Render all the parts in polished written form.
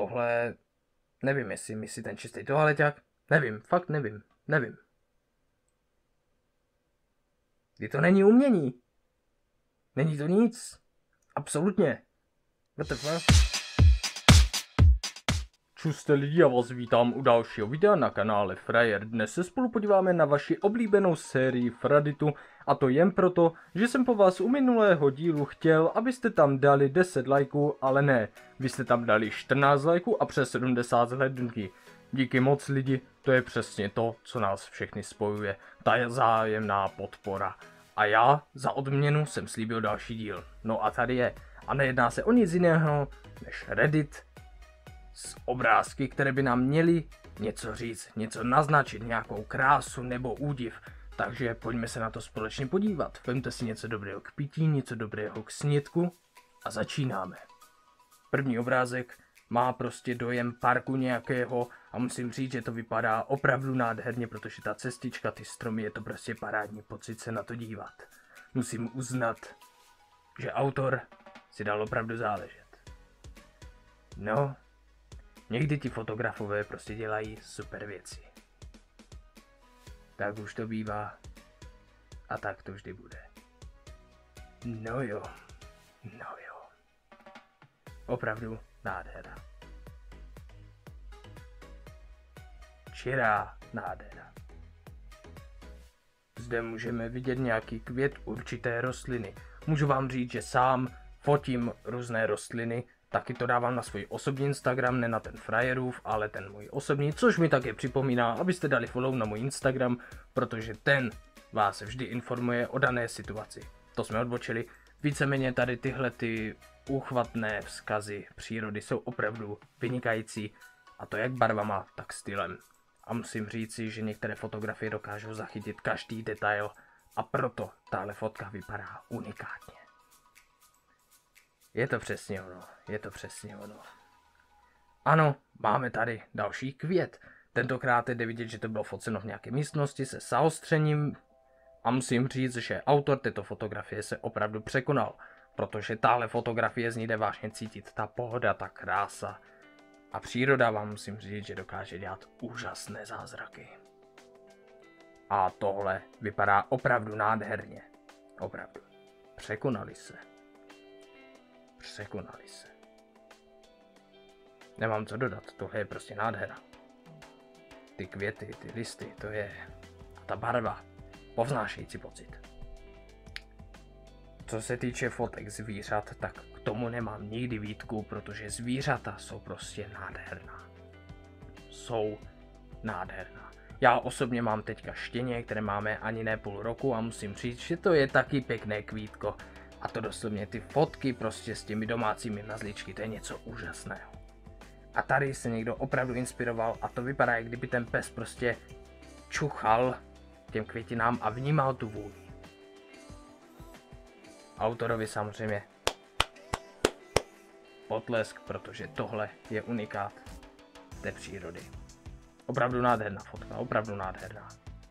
tohle, nevím, jestli myslí ten čistý toaleťák, nevím, fakt nevím. Kdy to není umění. Není to nic. Absolutně. What the fuck? Čuste lidi, já vás vítám u dalšího videa na kanále Frajer. Dnes se spolu podíváme na vaši oblíbenou sérii Fraditu, a to jen proto, že jsem po vás u minulého dílu chtěl, abyste tam dali 10 lajků, ale ne, vy jste tam dali 14 lajků a přes 70 zhlédnutí. Díky moc lidi, to je přesně to, co nás všechny spojuje, ta zájemná podpora. A já za odměnu jsem slíbil další díl. No a tady je. A nejedná se o nic jiného než Reddit s obrázky, které by nám měly něco říct, něco naznačit, nějakou krásu nebo údiv. Takže pojďme se na to společně podívat. Vemte si něco dobrého k pití, něco dobrého k snědku a začínáme. První obrázek má prostě dojem parku nějakého a musím říct, že to vypadá opravdu nádherně, protože ta cestička, ty stromy, je to prostě parádní pocit se na to dívat. Musím uznat, že autor si dal opravdu záležet. No, někdy ti fotografové prostě dělají super věci. Tak už to bývá a tak to vždy bude. No jo. Opravdu nádhera. Čirá nádhera. Zde můžeme vidět nějaký květ určité rostliny. Můžu vám říct, že sám fotím různé rostliny, taky to dávám na svůj osobní Instagram, ne na ten Frajerův, ale ten můj osobní, což mi také připomíná, abyste dali follow na můj Instagram, protože ten vás vždy informuje o dané situaci. To jsme odbočili. Víceméně tady tyhle ty úchvatné vzkazy přírody jsou opravdu vynikající, a to jak barvama, tak stylem. A musím říci, že některé fotografie dokážou zachytit každý detail a proto tahle fotka vypadá unikátně. Je to přesně ono. Ano, máme tady další květ. Tentokrát jde vidět, že to bylo foceno v nějaké místnosti se zaostřením a musím říct, že autor této fotografie se opravdu překonal, protože tahle fotografie z ní jde vážně cítit ta pohoda, ta krása. A příroda, vám musím říct, že dokáže dělat úžasné zázraky. A tohle vypadá opravdu nádherně. Opravdu. Překonali se. Nemám co dodat, tohle je prostě nádhera. Ty květy, ty listy, to je... A ta barva. Povznášející pocit. Co se týče fotek zvířat, tak k tomu nemám nikdy výtku, protože zvířata jsou prostě nádherná. Já osobně mám teďka štěně, které máme ani ne půl roku a musím říct, že to je taky pěkné kvítko. A to doslovně ty fotky prostě s těmi domácími mazlíčky, to je něco úžasného. A tady se někdo opravdu inspiroval a to vypadá, jak kdyby ten pes prostě čuchal těm květinám a vnímal tu vůni. Autorovi samozřejmě potlesk, protože tohle je unikát té přírody. Opravdu nádherná fotka, opravdu nádherná.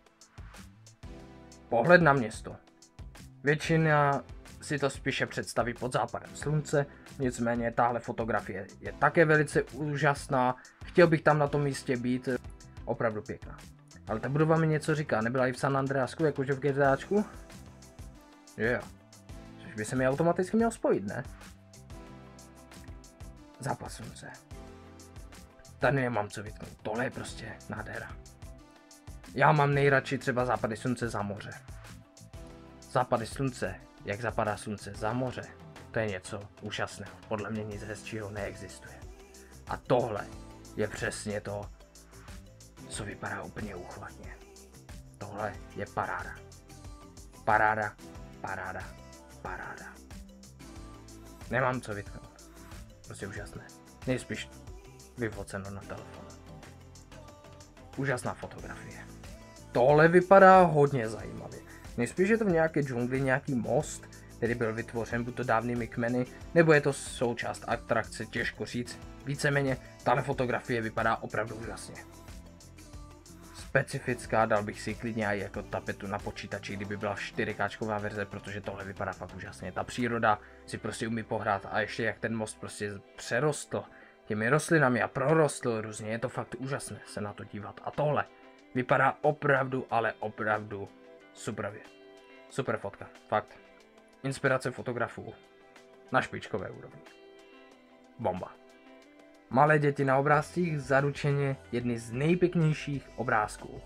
Pohled na město. Většina si to spíše představí pod západem slunce, nicméně tahle fotografie je také velice úžasná. Chtěl bych tam na tom místě být, opravdu pěkná. Ale ta budova mi něco říká, nebyla i v San Andreasku, jakože v GTAčku? Jo. Což by se mi automaticky měl spojit, ne? Západ slunce. Tady nemám co vytknout, tohle je prostě nádhera. Já mám nejradši třeba západy slunce za moře. Západy slunce, jak zapadá slunce za moře, to je něco úžasného. Podle mě nic hezčího neexistuje. A tohle je přesně to, co vypadá úplně úchvatně. Tohle je paráda. Paráda. Nemám co vytknout. Prostě úžasné. Nejspíš vyfoceno na telefon. Úžasná fotografie. Tohle vypadá hodně zajímavě. Nejspíš je to v nějaké džungli nějaký most, který byl vytvořen buď to dávnými kmeny, nebo je to součást atrakce, těžko říct. Víceméně tahle fotografie vypadá opravdu úžasně. Specifická, dal bych si klidně i jako tapetu na počítači, kdyby byla 4K verze, protože tohle vypadá fakt úžasně. Ta příroda si prostě umí pohrát a ještě jak ten most prostě přerostl těmi rostlinami a prorostl různě. Je to fakt úžasné se na to dívat. A tohle vypadá opravdu, ale opravdu superově. Super fotka, fakt. Inspirace fotografů na špičkové úrovni. Bomba. Malé děti na obrázcích zaručeně jedny z nejpěknějších obrázků.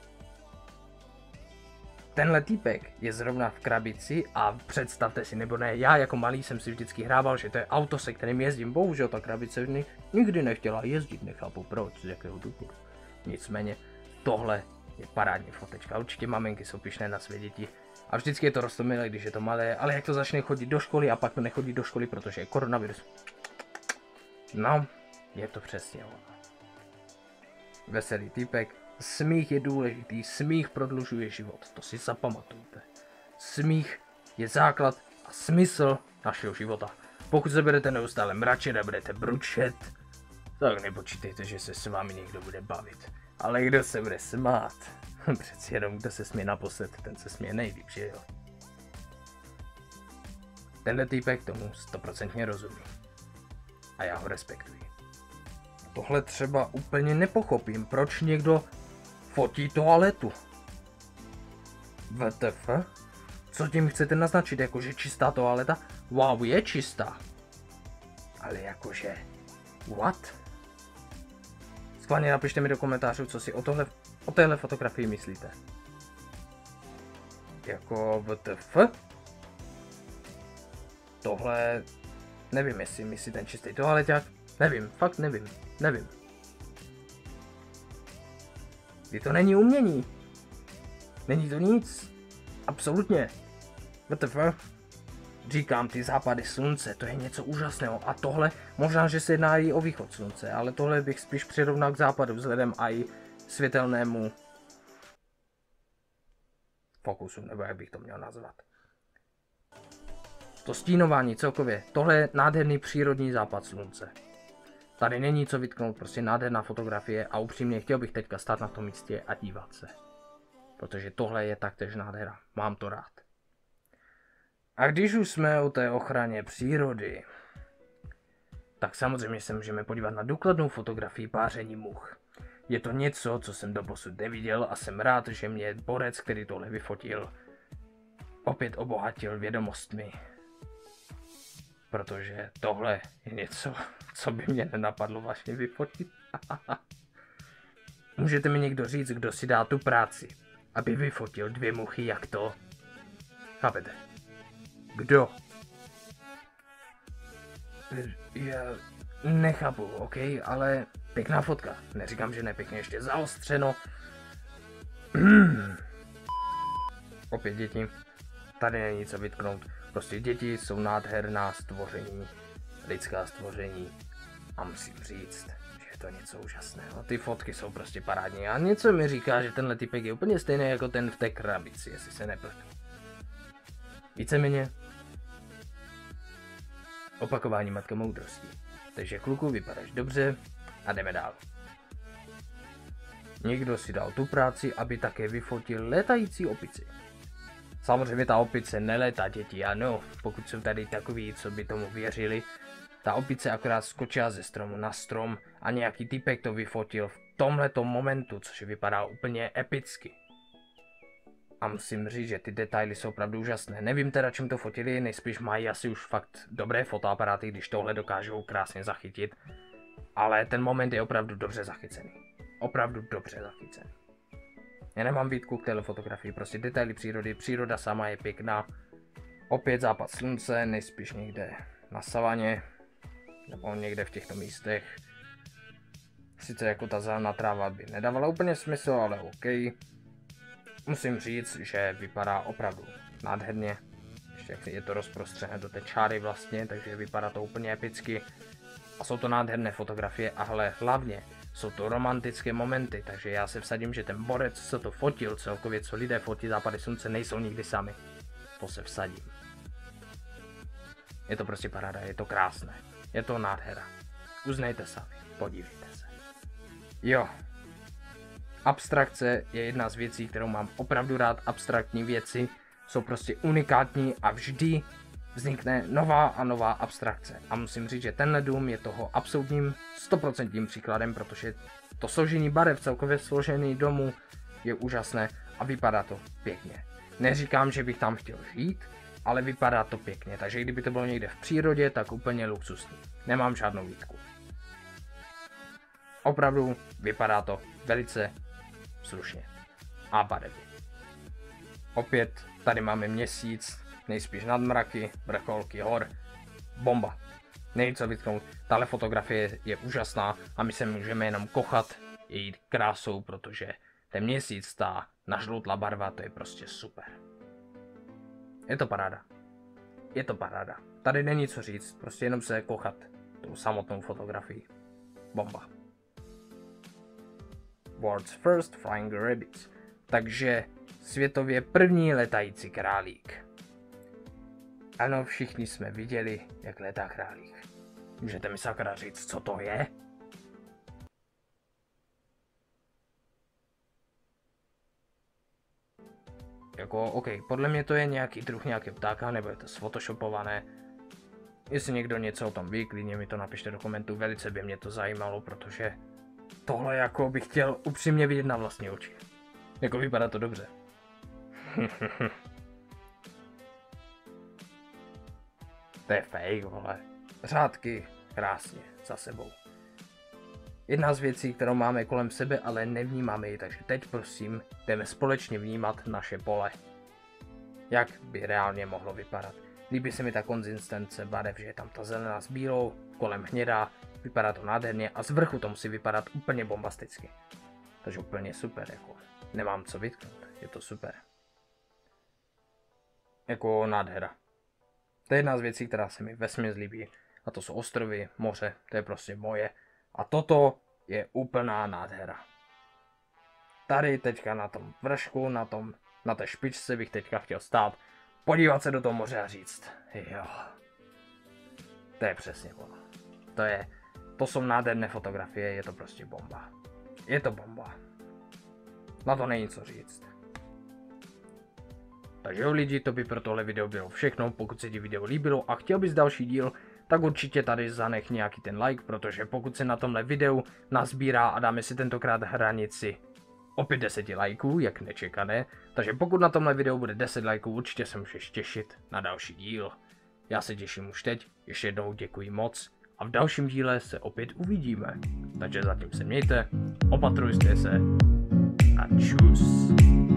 Tenhle týpek je zrovna v krabici a představte si, nebo ne, já jako malý jsem si vždycky hrával, že to je auto, se kterým jezdím. Bohužel ta krabice nikdy nechtěla jezdit, nechápu proč, z jakého důvodu. Nicméně tohle je parádní fotečka. Určitě maminky jsou pyšné na své děti. A vždycky je to roztomilé, když je to malé, ale jak to začne chodit do školy a pak to nechodí do školy, protože je koronavirus. No, je to přesně ono. Veselý týpek. Smích je důležitý, smích prodlužuje život, to si zapamatujte. Smích je základ a smysl našeho života. Pokud se budete neustále mračit a budete bručet, tak nepočítejte, že se s vámi někdo bude bavit. Ale kdo se bude smát? Přeci jenom kdo se směje naposled, ten se směje nejlíp, že jo? Tenhle týpek tomu 100% rozumí. A já ho respektuji. Tohle třeba úplně nepochopím, proč někdo fotí toaletu. WTF? Co tím chcete naznačit, jakože čistá toaleta? Wow, je čistá. Ale jakože... What? Schválně napište mi do komentářů, co si o téhle fotografii myslíte. Jako WTF? Tohle... Nevím, jestli myslí ten čistý toaleťák. Nevím, fakt nevím. Nevím. To není umění. Není to nic. Absolutně. WTF? Říkám, ty západy slunce, to je něco úžasného. A tohle, možná, že se jedná i o východ slunce, ale tohle bych spíš přirovnal k západu vzhledem a i světelnému fokusu, nebo jak bych to měl nazvat. To stínování celkově, tohle je nádherný přírodní západ slunce. Tady není co vytknout, prostě nádherná fotografie a upřímně chtěl bych teďka stát na tom místě a dívat se. Protože tohle je taktéž nádhera, mám to rád. A když už jsme o té ochraně přírody, tak samozřejmě se můžeme podívat na důkladnou fotografii páření much. Je to něco, co jsem doposud neviděl a jsem rád, že mě borec, který tohle vyfotil, opět obohatil vědomostmi. Protože tohle je něco, co by mě nenapadlo vlastně vyfotit. Můžete mi někdo říct, kdo si dá tu práci, aby vyfotil 2 muchy jak to? Chápete? Kdo? Já nechápu, ok, ale pěkná fotka. Neříkám, že ne, pěkně ještě zaostřeno. Opět děti. Tady není co vytknout. Prostě děti jsou nádherná stvoření, lidská stvoření a musím říct, že je to něco úžasného. Ty fotky jsou prostě parádní a něco mi říká, že tenhle typek je úplně stejný jako ten v té krabici, jestli se nepletu. Víceméně opakování matka moudrosti. Takže kluku, vypadáš dobře a jdeme dál. Někdo si dal tu práci, aby také vyfotil létající opici. Samozřejmě ta opice nelétá, děti, ano, pokud jsou tady takový, co by tomu věřili. Ta opice akorát skočila ze stromu na strom a nějaký typek to vyfotil v tomhletom momentu, což vypadá úplně epicky. A musím říct, že ty detaily jsou opravdu úžasné. Nevím teda, čím to fotili, nejspíš mají asi už fakt dobré fotoaparáty, když tohle dokážou krásně zachytit. Ale ten moment je opravdu dobře zachycený. Opravdu dobře zachycený. Já nemám výtku k téhle fotografii, prostě detaily přírody, příroda sama je pěkná. Opět západ slunce, nejspíš někde na savaně, nebo někde v těchto místech. Sice jako ta zelená tráva by nedávala úplně smysl, ale OK. Musím říct, že vypadá opravdu nádherně. Ještě je to rozprostřené do té čáry vlastně, takže vypadá to úplně epicky. A jsou to nádherné fotografie, ale hlavně jsou to romantické momenty, takže já se vsadím, že ten borec, co to fotil, celkově co lidé fotí západy slunce, nejsou nikdy sami. To se vsadím. Je to prostě paráda, je to krásné. Je to nádhera. Uznejte sami, podívejte se. Jo. Abstrakce je jedna z věcí, kterou mám opravdu rád. Abstraktní věci jsou prostě unikátní a vždy vznikne nová a nová abstrakce. A musím říct, že tenhle dům je toho absolutním 100% příkladem, protože to složení barev, celkově složený domu je úžasné a vypadá to pěkně. Neříkám, že bych tam chtěl žít, ale vypadá to pěkně, takže kdyby to bylo někde v přírodě, tak úplně luxusní. Nemám žádnou výtku. Opravdu vypadá to velice slušně. A barevně. Opět tady máme měsíc, nejspíš nad mraky, vrcholky hor. Bomba. Není co vytknout. Tahle fotografie je úžasná a my se můžeme jenom kochat její krásou, protože ten měsíc, ta nažloutlá barva, to je prostě super. Je to paráda. Je to paráda. Tady není co říct, prostě jenom se kochat tou samotnou fotografií. Bomba. World's first flying rabbit. Takže světově první letající králík. Ano, všichni jsme viděli, jak letá králík. Můžete mi sakra říct, co to je? Jako, OK, podle mě to je nějaký druh nějakého ptáka, nebo je to sfotoshopované. Jestli někdo něco o tom ví, klidně mi to napište do komentů, velice by mě to zajímalo, protože tohle jako bych chtěl upřímně vidět na vlastní oči. Jako vypadá to dobře. To je fake, vole. Řádky, krásně, za sebou. Jedna z věcí, kterou máme kolem sebe, ale nevnímáme ji, takže teď prosím, jdeme společně vnímat naše pole. Jak by reálně mohlo vypadat. Líbí se mi ta konzistence barev, že je tam ta zelená s bílou, kolem hnědá, vypadá to nádherně a z vrchu to musí vypadat úplně bombasticky. Takže úplně super, jako nemám co vytknout, je to super. Jako nádhera. To je jedna z věcí, která se mi vesměs líbí. A to jsou ostrovy, moře, to je prostě moje. A toto je úplná nádhera. Tady teďka na tom vršku, na té špičce bych teďka chtěl stát, podívat se do toho moře a říct, jo. To je přesně ono. To jsou nádherné fotografie, je to prostě bomba. Je to bomba. Na to není co říct. Takže jo lidi, to by pro tohle video bylo všechno. Pokud se ti video líbilo a chtěl bys další díl, tak určitě tady zanech nějaký ten like, protože pokud se na tomhle videu nazbírá a dáme si tentokrát hranici opět 10 lajků, jak nečekané, takže pokud na tomhle videu bude 10 lajků, určitě se můžeš těšit na další díl. Já se těším už teď, ještě jednou děkuji moc a v dalším díle se opět uvidíme. Takže zatím se mějte, opatrujte se a čus.